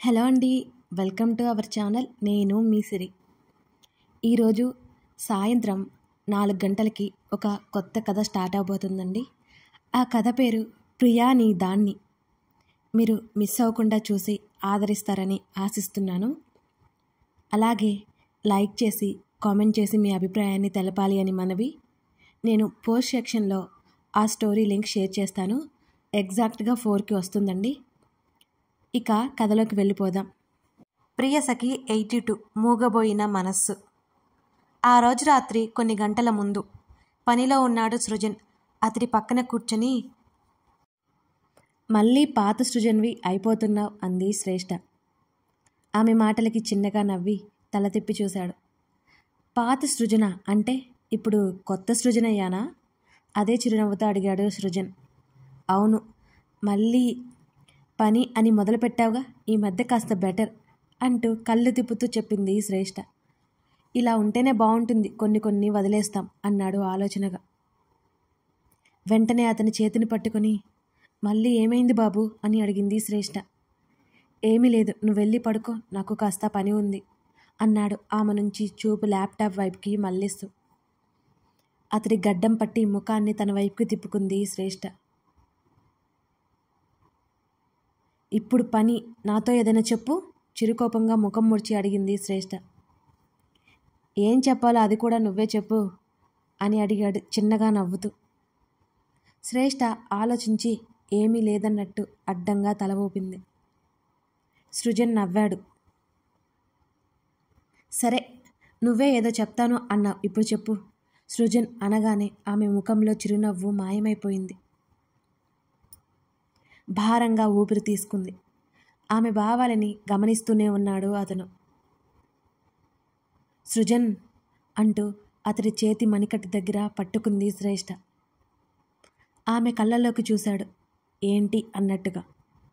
Hello అండి. Welcome to our channel. నేను మీ సిరి. ఈరోజు సాయంత్రం 4 గంటలకి ఒక కొత్త కథ స్టార్ట్ అవబోతుందండి. ఆ కథ పేరు ప్రియా నీ దాన్ని. మీరు మిస్ అవ్వకుండా చూసి ఆదరిస్తారని ఆశిస్తున్నాను. అలాగే లైక్ చేసి కామెంట్ చేసి మీ అభిప్రాయాన్ని తెలపాలి అని మనవి. నేను పోస్ట్ సెక్షన్లో ఆ స్టోరీ లింక్ షేర్ చేస్తాను. ఎగ్జాక్ట్గా 4కి వస్తుందండి. ఇక కథలోకి వెళ్ళిపోదాం. ప్రియసఖి 82 మూగబోయిన మనస్సు. ఆ రోజు రాత్రి కొన్ని గంటల ముందు పనిలో ఉన్నాడు సృజన్. అతడి పక్కన కూర్చొని, మళ్ళీ పాత సృజన్వి అయిపోతున్నావు అంది శ్రేష్ఠ. ఆమె మాటలకి చిన్నగా నవ్వి తల తిప్పి చూశాడు. పాత సృజన అంటే ఇప్పుడు కొత్త సృజనయ్యానా? అదే చిరునవ్వుతో అడిగాడు సృజన్. అవును, మళ్ళీ పని అని మొదలుపెట్టావుగా, ఈ మధ్య కాస్త బెటర్ అంటూ కళ్ళు తిప్పుతూ చెప్పింది శ్రేష్ఠ. ఇలా ఉంటేనే బాగుంటుంది, కొన్ని వదిలేస్తాం అన్నాడు ఆలోచనగా. వెంటనే అతని చేతిని పట్టుకొని, మళ్ళీ ఏమైంది బాబు అని అడిగింది శ్రేష్ఠ. ఏమీ లేదు, నువ్వు వెళ్ళి పడుకో, నాకు కాస్త పని ఉంది అన్నాడు ఆమె నుంచి చూపు ల్యాప్టాప్ వైపుకి మళ్ళిస్తూ. అతడి గడ్డం పట్టి ముఖాన్ని తన వైపుకి తిప్పుకుంది శ్రేష్ఠ. ఇప్పుడు పని, నాతో ఏదైనా చెప్పు చిరుకోపంగా ముఖం ముడిచి అడిగింది శ్రేష్ఠ. ఏం చెప్పాలో అది కూడా నువ్వే చెప్పు అని అడిగాడు చిన్నగా నవ్వుతూ. శ్రేష్ఠ ఆలోచించి ఏమీ లేదన్నట్టు అడ్డంగా తల ఊపింది. సృజన్ నవ్వాడు. సరే, నువ్వే ఏదో చెప్తాను అన్నావు, ఇప్పుడు చెప్పు సృజన్ అనగానే ఆమె ముఖంలో చిరునవ్వు మాయమైపోయింది. భారంగా ఊపిరి తీసుకుంది. ఆమె భావాలని గమనిస్తూనే ఉన్నాడు అతను. సృజన్ అంటూ అతడి చేతి మణికట్టు దగ్గర పట్టుకుంది శ్రేష్ఠ. ఆమె కళ్ళల్లోకి చూశాడు, ఏంటి అన్నట్టుగా.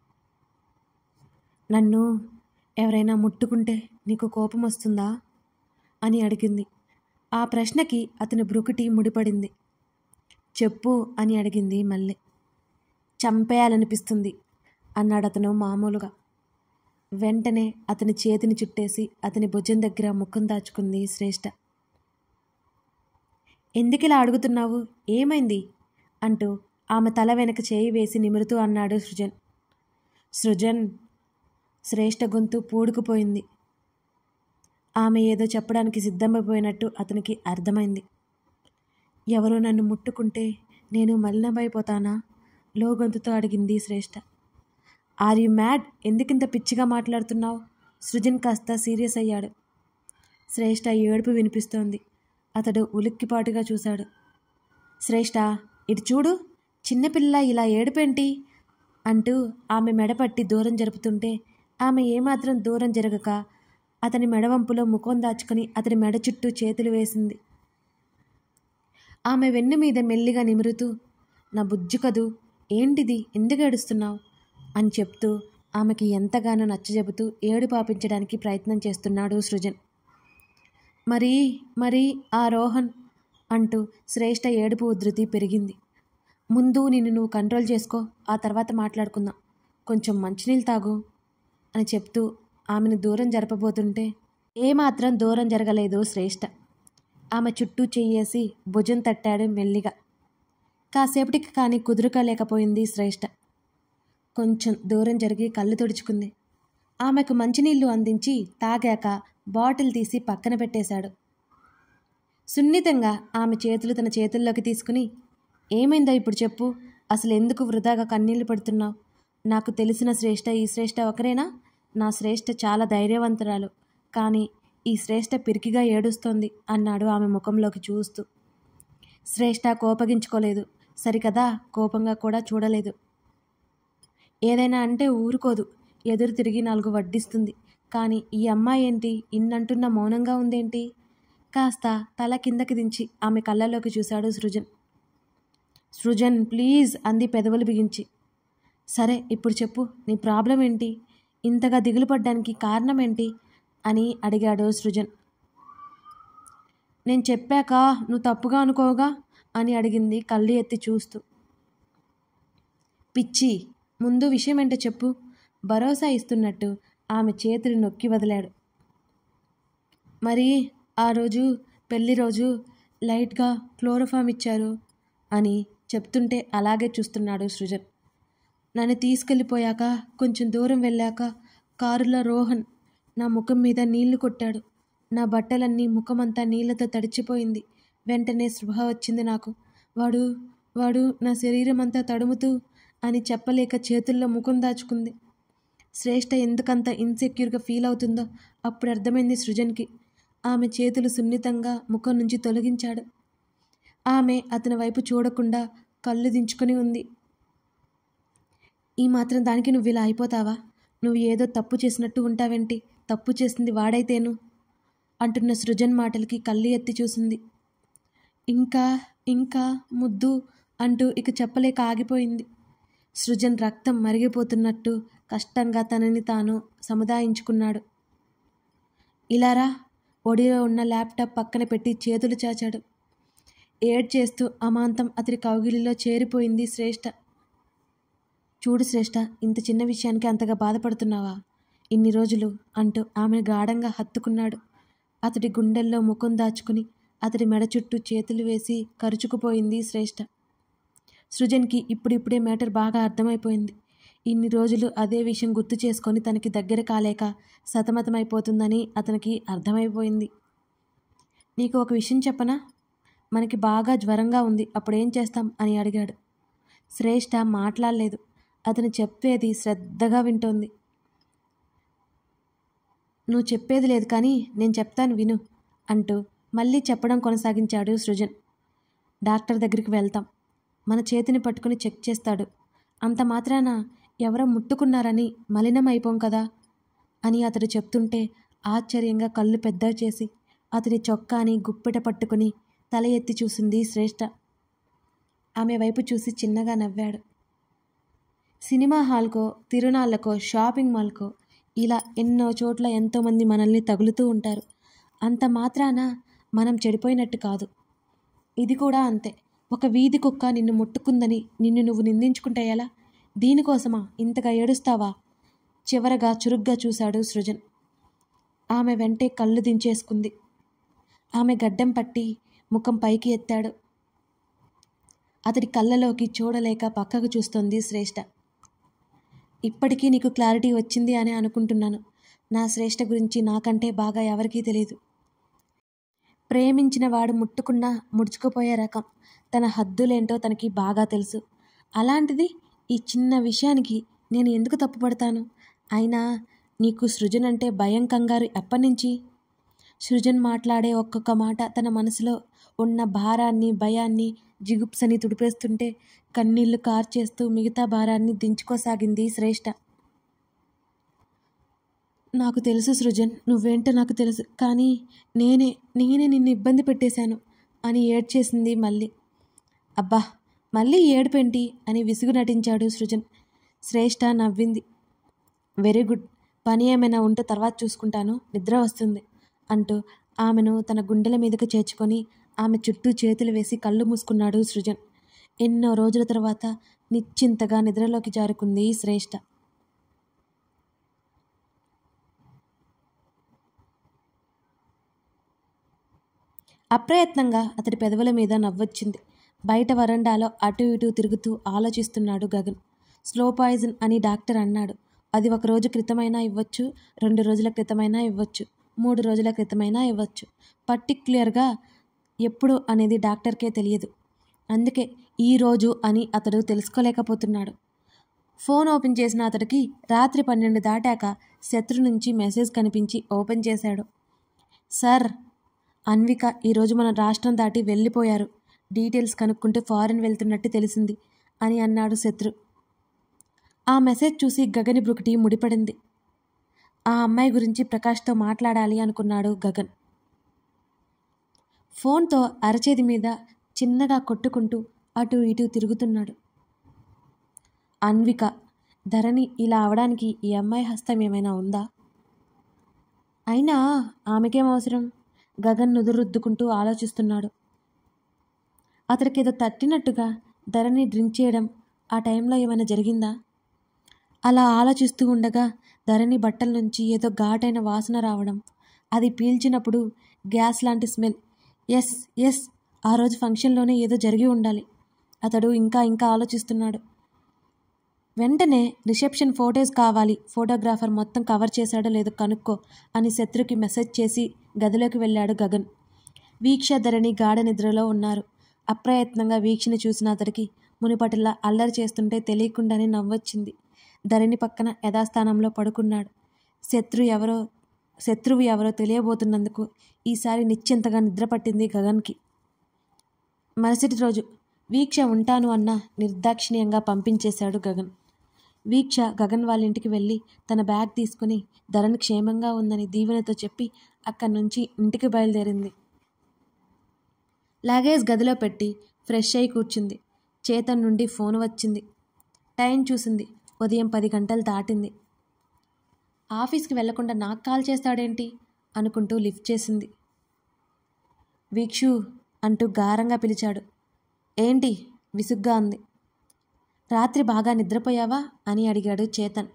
నన్ను ఎవరైనా ముట్టుకుంటే నీకు కోపం వస్తుందా అని అడిగింది. ఆ ప్రశ్నకి అతని బ్రుకుటి ముడిపడింది. చెప్పు అని అడిగింది మళ్ళీ. చంపేయాలనిపిస్తుంది అన్నాడు అతను మామూలుగా. వెంటనే అతని చేతిని చుట్టేసి అతని భుజం దగ్గర ముఖం దాచుకుంది శ్రేష్ఠ. ఎందుకిలా అడుగుతున్నావు, ఏమైంది అంటూ ఆమె తల వెనక చేయి వేసి నిమురుతూ అన్నాడు సృజన్. సృజన్ శ్రేష్ఠ గొంతు పూడుకుపోయింది. ఆమె ఏదో చెప్పడానికి సిద్ధమైపోయినట్టు అతనికి అర్థమైంది. ఎవరో నన్ను ముట్టుకుంటే నేను మలినమైపోతానా? లోగొంతుతో అడిగింది శ్రేష్ఠ. Are you mad? ఎందుకింత పిచ్చిగా మాట్లాడుతున్నావు? సృజన్ కాస్త సీరియస్ అయ్యాడు. శ్రేష్ఠ ఏడుపు వినిపిస్తోంది. అతడు ఉలిక్కిపాటుగా చూశాడు. శ్రేష్ఠ, ఇటు చూడు, చిన్నపిల్ల ఇలా ఏడుపేంటి అంటూ ఆమె మెడపట్టి దూరం జరుపుతుంటే ఆమె ఏమాత్రం దూరం జరగక అతని మెడవంపులో ముఖం దాచుకుని అతని మెడ చుట్టూ చేతులు వేసింది. ఆమె వెన్ను మీద మెల్లిగా నిమురుతూ, నా బుజ్జి కదూ, ఏంటిది, ఎందుకు ఏడుస్తున్నావు అని చెప్తూ ఆమెకి ఎంతగానో నచ్చజెబుతూ ఏడు పాపించడానికి ప్రయత్నం చేస్తున్నాడు సృజన్. మరి ఆ రోహన్ అంటూ శ్రేష్ఠ ఏడుపు ఉధృతి పెరిగింది. ముందు నిన్ను నువ్వు కంట్రోల్ చేసుకో, ఆ తర్వాత మాట్లాడుకుందాం, కొంచెం మంచినీళ్ళు తాగు అని చెప్తూ ఆమెను దూరం జరపబోతుంటే ఏమాత్రం దూరం జరగలేదు శ్రేష్ఠ. ఆమె చుట్టూ చెయ్యేసి భుజం తట్టాడు మెల్లిగా. కాసేపటికి కానీ కుదురుకోలేకపోయింది శ్రేష్ఠ. కొంచెం దూరం జరిగి కళ్ళు తుడుచుకుంది. ఆమెకు మంచినీళ్లు అందించి తాగాక బాటిల్ తీసి పక్కన పెట్టేశాడు. సున్నితంగా ఆమె చేతులు తన చేతుల్లోకి తీసుకుని, ఏమైందో ఇప్పుడు చెప్పు, అసలు ఎందుకు వృధాగా కన్నీళ్లు పడుతున్నావు? నాకు తెలిసిన శ్రేష్ఠ ఈ శ్రేష్ఠ ఒకరేనా? నా శ్రేష్ఠ చాలా ధైర్యవంతురాలు, కానీ ఈ శ్రేష్ఠ పిరికిగా ఏడుస్తోంది అన్నాడు ఆమె ముఖంలోకి చూస్తూ. శ్రేష్ఠ కోపగించుకోలేదు, సరికదా కోపంగా కూడా చూడలేదు. ఏదైనా అంటే ఊరుకోదు, ఎదురు తిరిగి 4 వడ్డిస్తుంది. కానీ ఈ అమ్మాయి ఏంటి ఇన్నంటున్న మౌనంగా ఉందేంటి? కాస్త తల కిందకి దించి ఆమె కళ్ళల్లోకి చూశాడు సృజన్. సృజన్ ప్లీజ్ అంది పెదవులు బిగించి. సరే, ఇప్పుడు చెప్పు, నీ ప్రాబ్లం ఏంటి? ఇంతగా దిగులు పడ్డానికి కారణం ఏంటి అని అడిగాడు సృజన్. నేను చెప్పాక నువ్వు తప్పుగా అనుకోగా అని అడిగింది కళ్ళు ఎత్తి చూస్తూ. పిచ్చి, ముందు విషయం ఏంటో చెప్పు భరోసా ఇస్తున్నట్టు ఆమె చేతులు నొక్కి వదిలాడు. మరి ఆ రోజు పెళ్లి రోజు లైట్గా క్లోరోఫామ్ ఇచ్చారు అని చెప్తుంటే అలాగే చూస్తున్నాడు సృజన్. నన్ను తీసుకెళ్ళిపోయాక కొంచెం దూరం వెళ్ళాక కారులో రోహన్ నా ముఖం మీద నీళ్లు కొట్టాడు. నా బట్టలన్నీ ముఖమంతా నీళ్లతో తడిచిపోయింది. వెంటనే స్పృహ వచ్చింది నాకు. వాడు వాడు నా శరీరం అంతా తడుముతూ అని చెప్పలేక చేతుల్లో ముఖం దాచుకుంది. శ్రేష్ఠ ఎందుకంత ఇన్సెక్యూర్గా ఫీల్ అవుతుందో అప్పుడు అర్థమైంది సృజన్కి. ఆమె చేతులు సున్నితంగా ముఖం నుంచి తొలగించాడు. ఆమె అతని వైపు చూడకుండా కళ్ళు దించుకొని ఉంది. ఈ మాత్రం దానికి నువ్వు ఇలా అయిపోతావా? నువ్వు ఏదో తప్పు చేసినట్టు ఉంటావేంటి? తప్పు చేసింది వాడైతేను అంటున్న సృజన్ మాటలకి కళ్ళు ఎత్తి చూసింది. ఇంకా ఇంకా ముద్దు అంటూ ఇక చెప్పలేక ఆగిపోయింది. సృజన్ రక్తం మరిగిపోతున్నట్టు కష్టంగా తనని తాను సముదాయించుకున్నాడు. ఇలారా ఒడిలో ఉన్న ల్యాప్టాప్ పక్కన పెట్టి చేతులు చాచాడు. ఏడ్ చేస్తూ అమాంతం అతడి కౌగిలిలో చేరిపోయింది శ్రేష్ఠ. చూడు శ్రేష్ఠ, ఇంత చిన్న విషయానికి అంతగా బాధపడుతున్నావా ఇన్ని రోజులు అంటూ ఆమెను గాఢంగా హత్తుకున్నాడు. అతడి గుండెల్లో ముఖం దాచుకుని అతడి మెడ చుట్టూ చేతులు వేసి కరుచుకుపోయింది శ్రేష్ఠ. సృజన్కి ఇప్పుడిప్పుడే మ్యాటర్ బాగా అర్థమైపోయింది. ఇన్ని రోజులు అదే విషయం గుర్తు చేసుకొని తనకి దగ్గర కాలేక సతమతమైపోతుందని అతనికి అర్థమైపోయింది. నీకు ఒక విషయం చెప్పనా? మనకి బాగా జ్వరంగా ఉంది, అప్పుడేం చేస్తాం అని అడిగాడు. శ్రేష్ఠ మాట్లాడలేదు. అతను చెప్పేది శ్రద్ధగా వింటోంది. నువ్వు చెప్పేది లేదు కానీ నేను చెప్తాను విను అంటూ మళ్ళీ చెప్పడం కొనసాగించాడు సృజన్. డాక్టర్ దగ్గరికి వెళ్తాం. మన చేతిని పట్టుకుని చెక్ చేస్తాడు. అంత మాత్రాన ఎవరో ముట్టుకున్నారని మలినం అయిపోం కదా అని అతడు చెప్తుంటే ఆశ్చర్యంగా కళ్ళు పెద్ద చేసి అతని చొక్కాని గుప్పెట పట్టుకుని తల ఎత్తి చూసింది శ్రేష్ఠ. ఆమె వైపు చూసి చిన్నగా నవ్వాడు. సినిమా హాల్కో, తిరునాళ్ళకో, షాపింగ్ మాల్కో ఇలా ఎన్నో చోట్ల ఎంతోమంది మనల్ని తగులుతూ ఉంటారు. అంత మాత్రాన మనం చెడిపోయినట్టు కాదు. ఇది కూడా అంతే. ఒక వీధి కుక్క నిన్ను ముట్టుకుందని నిన్ను నువ్వు నిందించుకుంటే ఎలా? దీనికోసమా ఇంతగా ఏడుస్తావా? చివరగా చురుగ్గా చూశాడు సృజన్. ఆమె వెంటే కళ్ళు దించేసుకుంది. ఆమె గడ్డం పట్టి ముఖం పైకి ఎత్తాడు. అతడి కళ్ళలోకి చూడలేక పక్కకు చూస్తోంది శ్రేష్ఠ. ఇప్పటికీ నీకు క్లారిటీ వచ్చింది అని అనుకుంటున్నాను. నా శ్రేష్ఠ గురించి నాకంటే బాగా ఎవరికీ తెలియదు. ప్రేమించిన వాడు ముట్టుకున్నా ముడుచుకుపోయే రకం. తన హద్దులేంటో తనకి బాగా తెలుసు. అలాంటిది ఈ చిన్న విషయానికి నేను ఎందుకు తప్పుపడతాను? అయినా నీకు సృజన్ అంటే భయం, కంగారు ఎప్పటినుంచి? సృజన్ మాట్లాడే ఒక్కొక్క మాట తన మనసులో ఉన్న భారాన్ని, భయాన్ని, జిగుప్సని తుడిపేస్తుంటే కన్నీళ్లు కార్చేస్తూ మిగతా భారాన్ని దించుకోసాగింది శ్రేష్ఠ. నాకు తెలుసు సృజన్, నువ్వేంటో నాకు తెలుసు. కానీ నేనే నిన్ను ఇబ్బంది పెట్టేశాను అని ఏడ్చేసింది మళ్ళీ. అబ్బా, మళ్ళీ ఏడుపేంటి అని విసుగు నటించాడు సృజన్. శ్రేష్ఠ నవ్వింది. వెరీ గుడ్, పని ఏమైనా ఉంటే తర్వాత చూసుకుంటాను, నిద్ర వస్తుంది అంటూ ఆమెను తన గుండెల మీదకు చేర్చుకొని ఆమె చుట్టూ చేతులు వేసి కళ్ళు మూసుకున్నాడు సృజన్. ఎన్నో రోజుల తర్వాత నిశ్చింతగా నిద్రలోకి జారుకుంది శ్రేష్ఠ. అప్రయత్నంగా అతడి పెదవుల మీద నవ్వొచ్చింది. బయట వరండాలో అటు ఇటు తిరుగుతూ ఆలోచిస్తున్నాడు గగన్. స్లో పాయిజన్ అని డాక్టర్ అన్నాడు. అది 1 రోజు క్రితమైనా ఇవ్వచ్చు, 2 రోజుల క్రితమైనా ఇవ్వచ్చు, 3 రోజుల క్రితమైనా ఇవ్వచ్చు. పర్టిక్యులర్గా ఎప్పుడు అనేది డాక్టర్కే తెలియదు. అందుకే ఈ రోజు అని అతడు తెలుసుకోలేకపోతున్నాడు. ఫోన్ ఓపెన్ చేసిన అతడికి రాత్రి 12 దాటాక శత్రు నుంచి మెసేజ్ కనిపించి ఓపెన్ చేశాడు. సార్, అన్విక ఈరోజు మన రాష్ట్రం దాటి వెళ్ళిపోయారు. డీటెయిల్స్ కనుక్కుంటే ఫారెన్ వెళ్తున్నట్టు తెలిసింది అని అన్నాడు శత్రు. ఆ మెసేజ్ చూసి గగన్ బ్రుకుటి ముడిపడింది. ఆ అమ్మాయి గురించి ప్రకాష్తో మాట్లాడాలి అనుకున్నాడు గగన్. ఫోన్తో అరచేతి మీద చిన్నగా కొట్టుకుంటూ అటు ఇటు తిరుగుతున్నాడు. అన్విక, ధరణి ఇలా అవడానికి ఈ అమ్మాయి హస్తం ఏమైనా ఉందా? అయినా ఆమెకేం అవసరం? గగన్ నుదురుద్దుకుంటూ ఆలోచిస్తున్నాడు. అతడికేదో తట్టినట్టుగా ధరణి డ్రింక్ చేయడం ఆ టైంలో ఏమైనా జరిగిందా? అలా ఆలోచిస్తూ ఉండగా ధరణి బట్టల నుంచి ఏదో ఘాటైన వాసన రావడం, అది పీల్చినప్పుడు గ్యాస్ లాంటి స్మెల్. ఎస్ ఎస్ ఆ రోజు ఫంక్షన్లోనే ఏదో జరిగి ఉండాలి. అతడు ఇంకా ఇంకా ఆలోచిస్తున్నాడు. వెంటనే రిసెప్షన్ ఫోటోస్ కావాలి, ఫోటోగ్రాఫర్ మొత్తం కవర్ చేశాడో లేదో కనుక్కో అని శత్రుకి మెసేజ్ చేసి గదిలోకి వెళ్ళాడు గగన్. వీక్ష ధరణి గాఢ నిద్రలో ఉన్నారు. అప్రయత్నంగా వీక్షని చూసిన అతడికి మునిపటిలా అల్లరి చేస్తుంటే తెలియకుండానే నవ్వొచ్చింది. ధరణి పక్కన యథాస్థానంలో పడుకున్నాడు. శత్రువు ఎవరో తెలియబోతున్నందుకు ఈసారి నిశ్చింతగా నిద్రపట్టింది గగన్కి. మరుసటి రోజు వీక్ష ఉంటాను అన్న నిర్దాక్షిణ్యంగా పంపించేశాడు గగన్. వీక్ష గగన్ వాళ్ళ ఇంటికి వెళ్ళి తన బ్యాగ్ తీసుకుని ధరణి క్షేమంగా ఉందని దీవెనతో చెప్పి అక్కడి నుంచి ఇంటికి బయలుదేరింది. లగేజ్ గదిలో పెట్టి ఫ్రెష్ అయి కూర్చుంది. చేతన్ నుండి ఫోన్ వచ్చింది. టైం చూసింది. ఉదయం 10 గంటలు దాటింది. ఆఫీస్కి వెళ్లకుండా నాకు కాల్ చేస్తాడేంటి అనుకుంటూ లిఫ్ట్ చేసింది. వీక్షు అంటూ గారంగా పిలిచాడు. ఏంటి విసుగ్గా ఉంది. రాత్రి బాగా నిద్రపోయావా అని అడిగాడు చేతన్.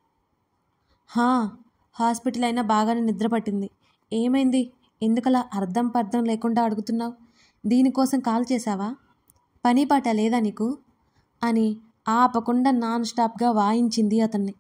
హాస్పిటల్ అయినా బాగానే నిద్రపట్టింది. ఏమైంది, ఎందుకలా అర్థం పర్థం లేకుండా అడుగుతున్నావు? దీనికోసం కాల్ చేశావా? పని పాట లేదా నీకు అని ఆపకుండా నాన్ స్టాప్గా వాయించింది అతన్ని.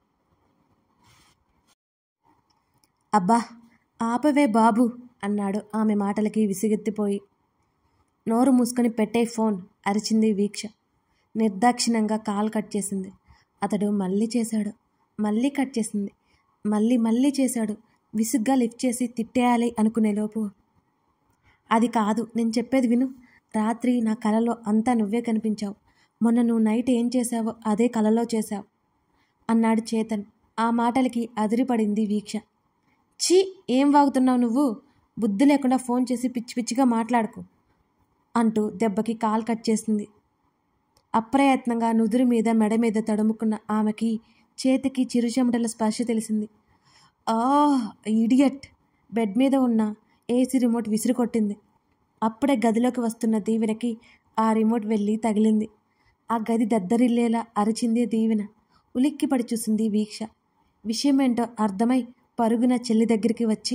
అబ్బా ఆపవే బాబు అన్నాడు ఆమె మాటలకి విసిగెత్తిపోయి. నోరు మూసుకొని పెట్టే ఫోన్ అరిచింది వీక్ష. నిర్దాక్షిణ్యంగా కాల్ కట్ చేసింది. అతడు మళ్ళీ చేశాడు. మళ్ళీ కట్ చేసింది. మళ్ళీ చేశాడు. విసుగ్గా లిఫ్ట్ చేసి తిట్టేయాలి అనుకునేలోపు, అది కాదు, నేను చెప్పేది విను. రాత్రి నా కలలో అంతా నువ్వే కనిపించావు. మొన్న నువ్వు నైట్ ఏం చేశావో అదే కలలో చేశావు అన్నాడు చేతన్. ఆ మాటలకి అదిరిపడింది వీక్ష. ఛీ, ఏం వాగుతున్నావు నువ్వు? బుద్ధి లేకుండా ఫోన్ చేసి పిచ్చి పిచ్చిగా మాట్లాడుకు అంటూ దెబ్బకి కాల్ కట్ చేసింది. అప్రయత్నంగా నుదురు మీద మెడ మీద తడుముకున్న ఆమెకి చేతికి చిరుచెమటల స్పర్శ తెలిసింది. ఇడియట్! బెడ్ మీద ఉన్న ఏసీ రిమోట్ విసిరి కొట్టింది. అప్పుడే గదిలోకి వస్తున్న దీవెనకి ఆ రిమోట్ వెళ్ళి తగిలింది. ఆ గది దద్దరిల్లేలా అరిచింది దీవెన. ఉలిక్కిపడి చూసింది వీక్ష. విషయమేంటో అర్థమై పరుగున చెల్లి దగ్గరికి వచ్చి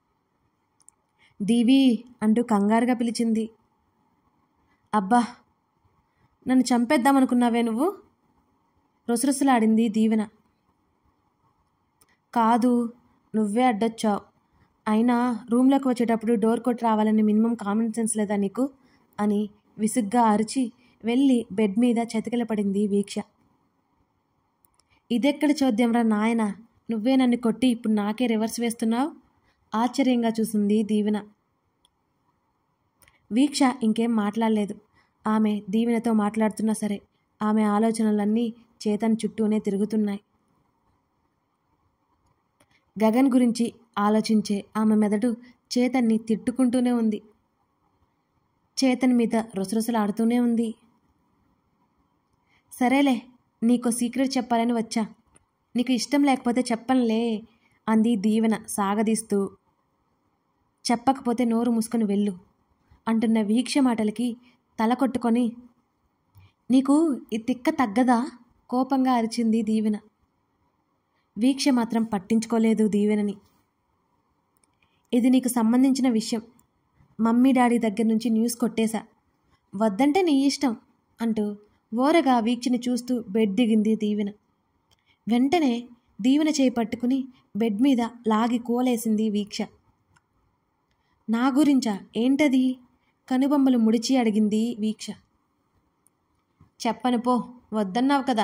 దీవి అంటూ కంగారుగా పిలిచింది. అబ్బా, నన్ను చంపేద్దామనుకున్నావే నువ్వు? రొసరొసలాడింది దీవెన. కాదు, నువ్వే అడ్డొచ్చావు. అయినా రూమ్లోకి వచ్చేటప్పుడు డోర్ కొట్టి రావాలని మినిమం కామన్ సెన్స్ లేదా నీకు అని విసుగ్గా అరిచి వెళ్ళి బెడ్ మీద చతికిలపడింది వీక్ష. ఇదెక్కడ చోద్యంరా నాయన, నువ్వే నన్ను కొట్టి ఇప్పుడు నాకే రివర్స్ వేస్తున్నావు? ఆశ్చర్యంగా చూసింది దీవెన. వీక్ష ఇంకేం మాట్లాడలేదు. ఆమె దీవెనతో మాట్లాడుతున్నా సరే ఆమె ఆలోచనలన్నీ చేతన్ చుట్టూనే తిరుగుతున్నాయి. గగన్ గురించి ఆలోచించే ఆమె మెదడు చేతన్ని తిట్టుకుంటూనే ఉంది. చేతన్ మీద రొసరొసలాడుతూనే ఉంది. సరేలే, నీకో సీక్రెట్ చెప్పాలని వచ్చా. నీకు ఇష్టం లేకపోతే చెప్పనులే అంది దీవెన సాగదీస్తూ. చెప్పకపోతే నోరు మూసుకొని వెళ్ళు అంటున్న వీక్ష మాటలకి తల కొట్టుకొని, నీకు ఈ తిక్క తగ్గదా కోపంగా అరిచింది దీవెన. వీక్ష మాత్రం పట్టించుకోలేదు దీవెనని. ఇది నీకు సంబంధించిన విషయం. మమ్మీ డాడీ దగ్గర నుంచి న్యూస్ కొట్టేశా. వద్దంటే నీ ఇష్టం అంటూ ఓరగా వీక్షని చూస్తూ బెడ్ దిగింది దీవెన. వెంటనే దీవెన చేయి పట్టుకుని బెడ్ మీద లాగి కోలేసింది వీక్ష. నా గురించా? ఏంటది? కనుబొమ్మలు ముడిచి అడిగింది వీక్ష. చెప్పను పో, వద్దన్నావు కదా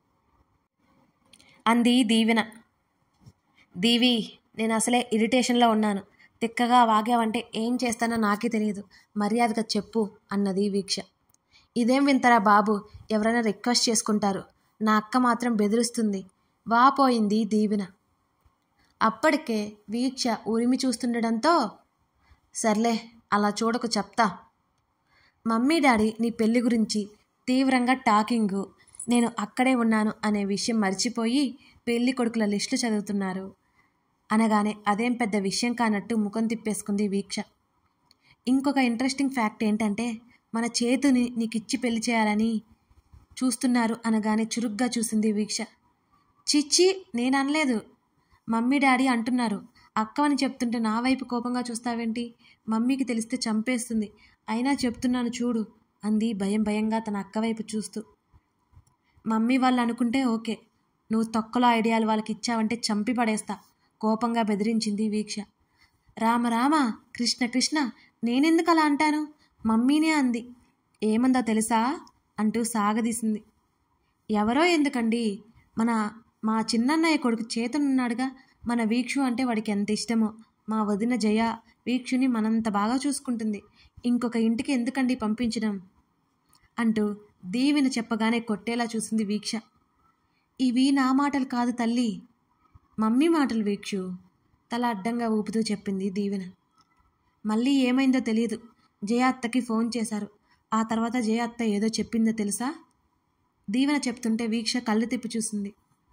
అంది దీవెన. దీవి, నేను అసలే ఇరిటేషన్లో ఉన్నాను. తిక్కగా వాగావంటే ఏం చేస్తానో నాకే తెలియదు. మర్యాదగా చెప్పు అన్నది వీక్ష. ఇదేం వింతరా బాబు, ఎవరైనా రిక్వెస్ట్ చేసుకుంటారు. నా అక్క మాత్రం బెదిరిస్తుంది వాపోయింది దీవెన. అప్పటికే వీక్ష ఉరిమి చూస్తుండడంతో, సర్లే అలా చూడకు, చెప్తా. మమ్మీ డాడీ నీ పెళ్లి గురించి తీవ్రంగా టాకింగు, నేను అక్కడే ఉన్నాను అనే విషయం మర్చిపోయి పెళ్లి కొడుకుల లిస్టులు చదువుతున్నారు అనగానే అదేం పెద్ద విషయం కానట్టు ముఖం తిప్పేసుకుంది వీక్ష. ఇంకొక ఇంట్రెస్టింగ్ ఫ్యాక్ట్ ఏంటంటే, మన చేతుని నీకిచ్చి పెళ్లి చేయాలని చూస్తున్నారు అనగానే చురుగ్గా చూసింది వీక్ష. చిచ్చి, నేను అనలేదు మమ్మీ డాడీ అంటున్నారు. అక్క అని చెప్తుంటే నా వైపు కోపంగా చూస్తావేంటి? మమ్మీకి తెలిస్తే చంపేస్తుంది. అయినా చెప్తున్నాను చూడు అంది భయం భయంగా తన అక్క వైపు చూస్తూ. మమ్మీ వాళ్ళు అనుకుంటే ఓకే, నువ్వు తొక్కలో ఐడియాలు వాళ్ళకి ఇచ్చావంటే చంపి పడేస్తా కోపంగా బెదిరించింది వీక్ష. రామ రామ, కృష్ణ కృష్ణ, నేనెందుకు అలా అంటాను? మమ్మీనే అంది. ఏమందో తెలుసా అంటూ సాగదీసింది. ఎవరో ఎందుకండి, మా చిన్నన్నయ్య కొడుకు చేతనున్నాడుగా, మన వీక్షు అంటే వాడికి ఎంత ఇష్టమో. మా వదిన జయ వీక్షుని మనంత బాగా చూసుకుంటుంది. ఇంకొక ఇంటికి ఎందుకండి పంపించడం అంటూ దీవెన చెప్పగానే కొట్టేలా చూసింది వీక్ష. ఇవి నా మాటలు కాదు తల్లి, మమ్మీ మాటలు వీక్షు, తల అడ్డంగా ఊపుతూ చెప్పింది దీవెన. మళ్ళీ ఏమైందో తెలియదు. జయ అత్తకి ఫోన్ చేశారు. ఆ తర్వాత జయ అత్త ఏదో చెప్పిందో తెలుసా? దీవెన చెప్తుంటే వీక్ష కళ్ళు తిప్పి చూసింది.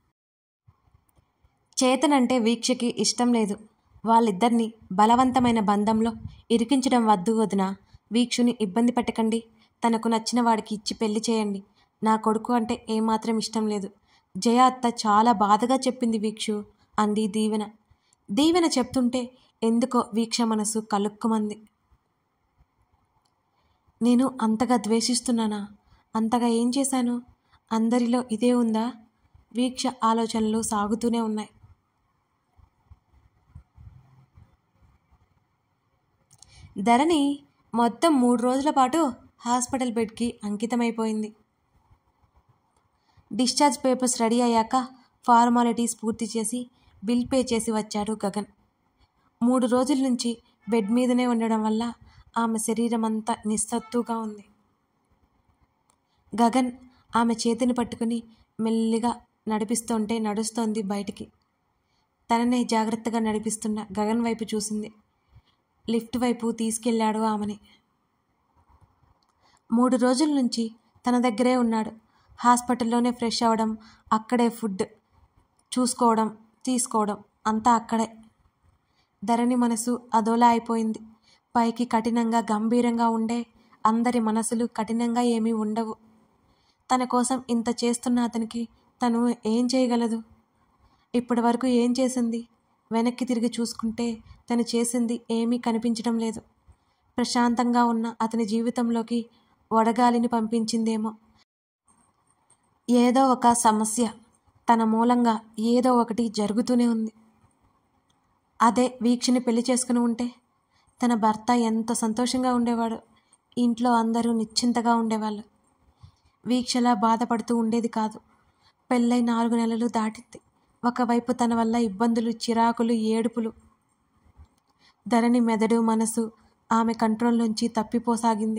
చేతనంటే వీక్షకి ఇష్టం లేదు. వాళ్ళిద్దరినీ బలవంతమైన బంధంలో ఇరికించడం వద్దు వదిన. వీక్షుని ఇబ్బంది పెట్టకండి. తనకు నచ్చిన వాడికి ఇచ్చి పెళ్లి చేయండి. నా కొడుకు అంటే ఏమాత్రం ఇష్టం లేదు. జయ అత్త చాలా బాధగా చెప్పింది వీక్షు అంది దీవెన. దీవెన చెప్తుంటే ఎందుకో వీక్ష మనసు కలుక్కుమంది. నేను అంతగా ద్వేషిస్తున్నానా? అంతగా ఏం చేశాను? అందరిలో ఇదే ఉందా? వీక్ష ఆలోచనలు సాగుతూనే ఉన్నాయి. ధరణి మొత్తం 3 రోజుల పాటు హాస్పిటల్ బెడ్కి అంకితమైపోయింది. డిశ్చార్జ్ పేపర్స్ రెడీ అయ్యాక ఫార్మాలిటీస్ పూర్తి చేసి బిల్ పే చేసి వచ్చాడు గగన్. 3 రోజుల నుంచి బెడ్ మీదనే ఉండడం వల్ల ఆమె శరీరం అంతా నిస్సత్తుగా ఉంది. గగన్ ఆమె చేతిని పట్టుకుని మెల్లిగా నడిపిస్తుంటే నడుస్తోంది బయటికి. తననే జాగ్రత్తగా నడిపిస్తున్న గగన్ వైపు చూసింది. లిఫ్ట్ వైపు తీసుకెళ్లాడు ఆమెని. 3 రోజుల నుంచి తన దగ్గరే ఉన్నాడు. హాస్పిటల్లోనే ఫ్రెష్ అవ్వడం, అక్కడే ఫుడ్ చూసుకోవడం, తీసుకోవడం అంతా అక్కడే. ధరణి మనసు అదోలా అయిపోయింది. పైకి కఠినంగా గంభీరంగా ఉండే అందరి మనసులు కఠినంగా ఏమీ ఉండవు. తన కోసం ఇంత చేస్తున్న అతనికి తను ఏం చేయగలదు? ఇప్పటి వరకు ఏం చేసింది? వెనక్కి తిరిగి చూసుకుంటే తను చేసింది ఏమీ కనిపించడం లేదు. ప్రశాంతంగా ఉన్న అతని జీవితంలోకి వడగాలిని పంపించిందేమో. ఏదో ఒక సమస్య, తన మూలంగా ఏదో ఒకటి జరుగుతూనే ఉంది. అదే వీక్షని పెళ్లి చేసుకుని ఉంటే తన భర్త ఎంత సంతోషంగా ఉండేవాడు. ఇంట్లో అందరూ నిశ్చింతగా ఉండేవాళ్ళు. వీక్షలా బాధపడుతూ ఉండేది కాదు. పెళ్ళై 4 నెలలు దాటింది. ఒకవైపు తన వల్ల ఇబ్బందులు, చిరాకులు, ఏడుపులు. ధరణి మెదడు, మనసు ఆమె కంట్రోల్లోంచి తప్పిపోసాగింది.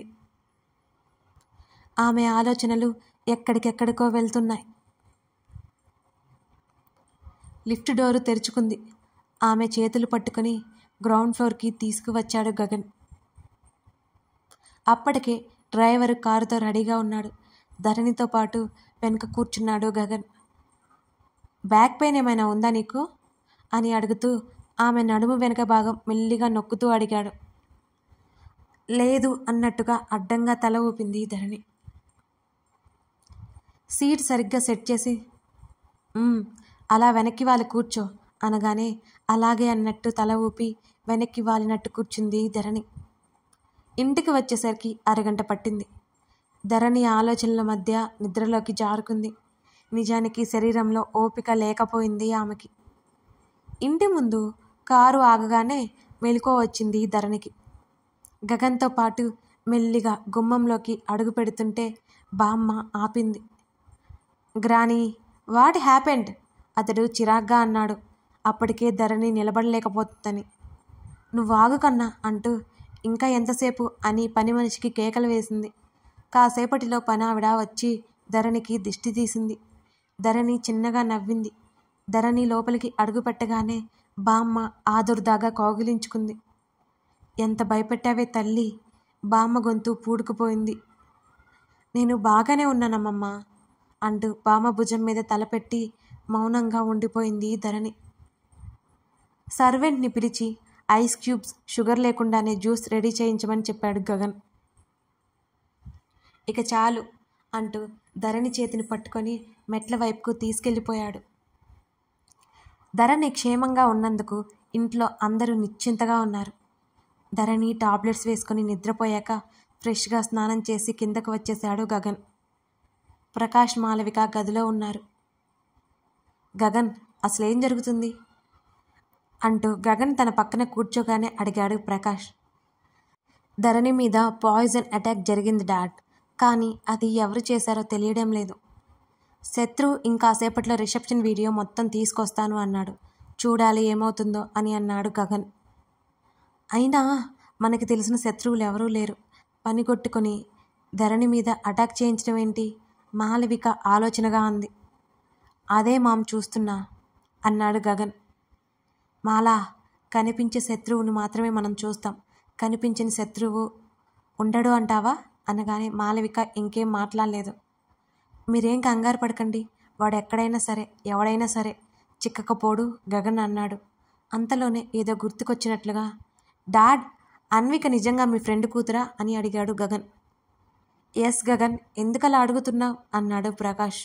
ఆమె ఆలోచనలు ఎక్కడికెక్కడికో వెళ్తున్నాయి. లిఫ్ట్ డోరు తెరుచుకుంది. ఆమె చేతులు పట్టుకుని గ్రౌండ్ ఫ్లోర్కి తీసుకువచ్చాడు గగన్. అప్పటికే డ్రైవరు కారుతో రెడీగా ఉన్నాడు. ధరణితో పాటు వెనుక కూర్చున్నాడు గగన్. బ్యాక్ పెయిన్ ఏమైనా ఉందా నీకు అని అడుగుతూ ఆమె నడుము వెనక భాగం మెల్లిగా నొక్కుతూ అడిగాడు. లేదు అన్నట్టుగా అడ్డంగా తల ఊపింది ధరణి. సీట్ సరిగ్గా సెట్ చేసి అలా వెనక్కి వాలి కూర్చో అనగానే అలాగే అన్నట్టు తల ఊపి వెనక్కి వాలినట్టు కూర్చుంది ధరణి. ఇంటికి వచ్చేసరికి అరగంట పట్టింది. ధరణి ఆలోచనల మధ్య నిద్రలోకి జారుకుంది. నిజానికి శరీరంలో ఓపిక లేకపోయింది ఆమెకి. ఇంటి ముందు కారు ఆగగానే మెలకువ వచ్చింది ధరణికి. గగన్తో పాటు మెల్లిగా గుమ్మంలోకి అడుగు పెడుతుంటే బామ్మ ఆపింది. Granny, what happened? అతడు చిరాగ్గా అన్నాడు. అప్పటికే ధరణి నిలబడలేకపోతుందని. నువ్వు ఆగు కన్నా అంటూ ఇంకా ఎంతసేపు అని పని మనిషికి కేకలు వేసింది. కాసేపటిలో పనావిడ వచ్చి ధరణికి దిష్టి తీసింది. ధరణి చిన్నగా నవ్వింది. ధరణి లోపలికి అడుగు పెట్టగానే బామ్మ ఆదుర్దాగా కౌగిలించుకుంది. ఎంత భయపెట్టావే తల్లి! బామ్మ గొంతు పూడుకుపోయింది. నేను బాగానే ఉన్నానమ్మమ్మ అంటూ బామ్మ భుజం మీద తలపెట్టి మౌనంగా ఉండిపోయింది ధరణి. సర్వెంట్ని పిలిచి ఐస్ క్యూబ్స్, షుగర్ లేకుండానే జ్యూస్ రెడీ చేయించమని చెప్పాడు గగన్. ఇక చాలు అంటూ ధరణి చేతిని పట్టుకొని మెట్ల వైపుకు తీసుకెళ్ళిపోయాడు. ధరణి క్షేమంగా ఉన్నందుకు ఇంట్లో అందరూ నిశ్చింతగా ఉన్నారు. ధరణి టాబ్లెట్స్ వేసుకుని నిద్రపోయాక ఫ్రెష్గా స్నానం చేసి కిందకు వచ్చేశాడు గగన్. ప్రకాష్, మాలవిక గదిలో ఉన్నారు. గగన్, అసలేం జరుగుతుంది అంటూ గగన్ తన పక్కన కూర్చోగానే అడిగాడు ప్రకాష్. ధరణి మీద పాయిజన్ అటాక్ జరిగింది డాడ్, కానీ అది ఎవరు చేశారో తెలియడం లేదు. శత్రు ఇంకాసేపట్లో రిసెప్షన్ వీడియో మొత్తం తీసుకొస్తాను అన్నాడు. చూడాలి ఏమవుతుందో అని అన్నాడు గగన్. అయినా మనకి తెలిసిన శత్రువులు ఎవరూ లేరు. పని కొట్టుకొని ధరణి మీద అటాక్ చేయించడం ఏంటి? మాలవిక ఆలోచనగా అంది. అదే మామ్ చూస్తున్నా అన్నాడు గగన్. మాలా, కనిపించే శత్రువును మాత్రమే మనం చూస్తాం, కనిపించని శత్రువు ఉండడు అంటావా అనగానే మాలవిక ఇంకేం మాట్లాడలేదు. మీరేం కంగారు పడకండి, వాడు ఎక్కడైనా సరే ఎవడైనా సరే చిక్కకపోడు గగన్ అన్నాడు. అంతలోనే ఏదో గుర్తుకొచ్చినట్లుగా, డాడ్, అన్విక నిజంగా మీ ఫ్రెండ్ కూతురా అని అడిగాడు గగన్. ఎస్ గగన్, ఎందుకలా అడుగుతున్నావు అన్నాడు ప్రకాష్.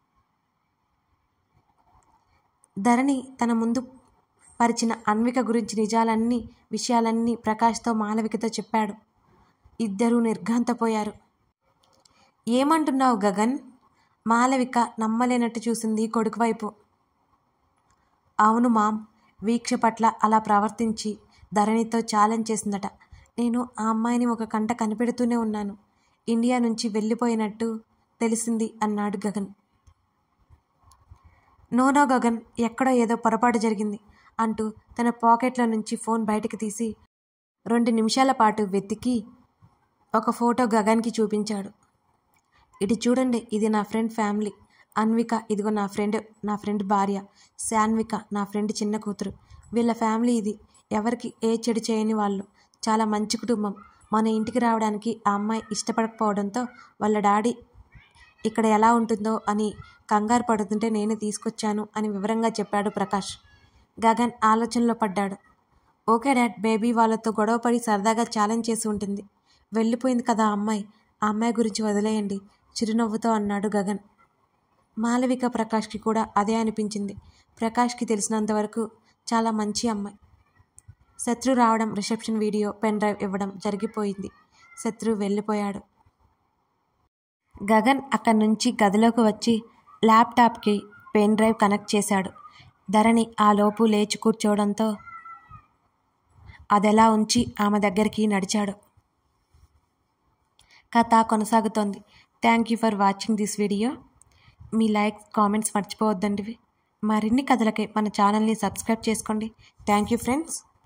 ధరణి తన ముందు పరిచిన అన్విక గురించి విషయాలన్నీ ప్రకాష్తో మాలవికతో చెప్పాడు. ఇద్దరూ నిర్ఘాంతపోయారు. ఏమంటున్నావు గగన్? మాలవిక నమ్మలేనట్టు చూసింది కొడుకు వైపు. అవును మామ్, వీక్ష పట్ల అలా ప్రవర్తించి ధరణితో ఛాలెంజ్ చేసిందట. నేను ఆ అమ్మాయిని ఒక కంట కనిపెడుతూనే ఉన్నాను. ఇండియా నుంచి వెళ్ళిపోయినట్టు తెలిసింది అన్నాడు గగన్. నో గగన్, ఎక్కడో ఏదో పొరపాటు జరిగింది అంటూ తన పాకెట్లో నుంచి ఫోన్ బయటకు తీసి 2 నిమిషాల పాటు వెతికి ఒక ఫోటో గగన్కి చూపించాడు. ఇటు చూడండి, ఇది నా ఫ్రెండ్ ఫ్యామిలీ. అన్విక ఇదిగో నా ఫ్రెండ్ భార్య. శాన్విక నా ఫ్రెండ్ చిన్న కూతురు. వీళ్ళ ఫ్యామిలీ ఇది. ఎవరికి ఏ చెడు చేయని వాళ్ళు. చాలా మంచి కుటుంబం. మన ఇంటికి రావడానికి ఆ అమ్మాయి ఇష్టపడకపోవడంతో వాళ్ళ డాడీ ఇక్కడ ఎలా ఉంటుందో అని కంగారు పడుతుంటే నేనే తీసుకొచ్చాను అని వివరంగా చెప్పాడు ప్రకాష్. గగన్ ఆలోచనలో పడ్డాడు. ఓకే డాడ్, బేబీ వాళ్ళతో గొడవపడి సరదాగా ఛాలెంజ్ చేసి ఉంటుంది. వెళ్ళిపోయింది కదా ఆ అమ్మాయి గురించి వదిలేయండి చిరునవ్వుతో అన్నాడు గగన్. మాలవిక, ప్రకాష్కి కూడా అదే అనిపించింది. ప్రకాష్కి తెలిసినంతవరకు చాలా మంచి అమ్మాయి. శత్రు రావడం, రిసెప్షన్ వీడియో, పెన్ డ్రైవ్ ఇవ్వడం జరిగిపోయింది. శత్రు వెళ్ళిపోయాడు. గగన్ అక్కడి నుంచి గదిలోకి వచ్చి ల్యాప్టాప్కి పెన్ డ్రైవ్ కనెక్ట్ చేశాడు. ధరణి ఆ లోపు లేచి కూర్చోవడంతో అదెలా ఉంచి ఆమె దగ్గరికి నడిచాడు. కథ కొనసాగుతోంది. Thank you for watching this video. మీ లైక్స్, కామెంట్స్ మర్చిపోవద్దండి. మరిన్ని కథలకి మన ఛానల్ని సబ్స్క్రైబ్ చేసుకోండి. Thank you friends.